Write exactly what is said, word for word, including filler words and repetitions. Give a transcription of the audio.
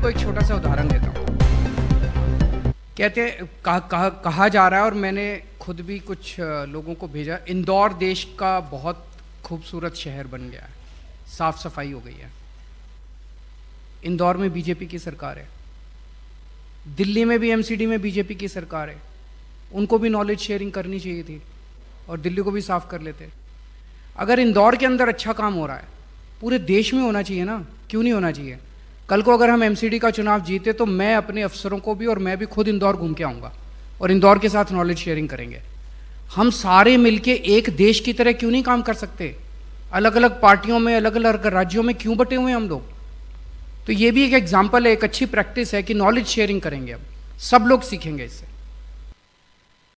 आपको एक छोटा सा उदाहरण देता हूँ। कहते कहा, कहा, कहा जा रहा है, और मैंने खुद भी कुछ लोगों को भेजा, इंदौर देश का बहुत खूबसूरत शहर बन गया है, साफ सफाई हो गई है। इंदौर में बीजेपी की सरकार है, दिल्ली में भी एमसीडी में बीजेपी की सरकार है। उनको भी नॉलेज शेयरिंग करनी चाहिए थी और दिल्ली को भी साफ कर लेते। अगर इंदौर के अंदर अच्छा काम हो रहा है, पूरे देश में होना चाहिए ना, क्यों नहीं होना चाहिए? कल को अगर हम एमसीडी का चुनाव जीते तो मैं अपने अफसरों को भी और मैं भी खुद इंदौर घूम के आऊँगा और इंदौर के साथ नॉलेज शेयरिंग करेंगे। हम सारे मिलके एक देश की तरह क्यों नहीं काम कर सकते? अलग अलग पार्टियों में, अलग अलग राज्यों में क्यों बटे हुए हैं हम लोग? तो ये भी एक एग्जाम्पल है, एक अच्छी प्रैक्टिस है कि नॉलेज शेयरिंग करेंगे, अब सब लोग सीखेंगे इससे।